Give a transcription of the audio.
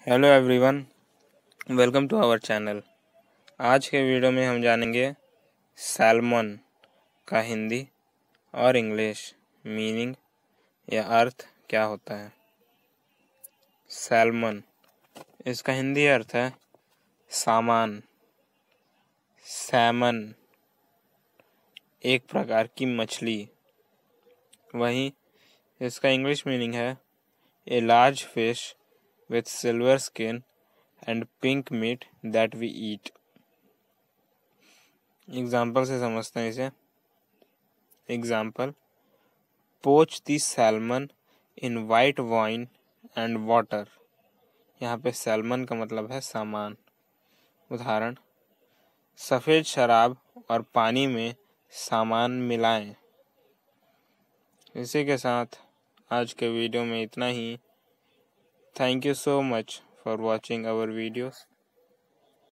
Hello everyone, welcome to our channel. आज के video में हम जानेंगे सैल्मन का हिंदी और इंग्लिश मीनिंग या अर्थ क्या होता है। सैल्मन, इसका हिंदी अर्थ है सामान। सैमन, एक प्रकार की मछली। वहीं इसका इंग्लिश मीनिंग है a large fish with silver skin and pink meat that we eat। Example से समझते हैं इसे। Example, poach the salmon in white wine and water. यहाँ पे सैल्मन का मतलब है सामान। उदाहरण, सफ़ेद शराब और पानी में सामान मिलाएं। इसी के साथ आज के वीडियो में इतना ही। Thank you so much for watching our videos.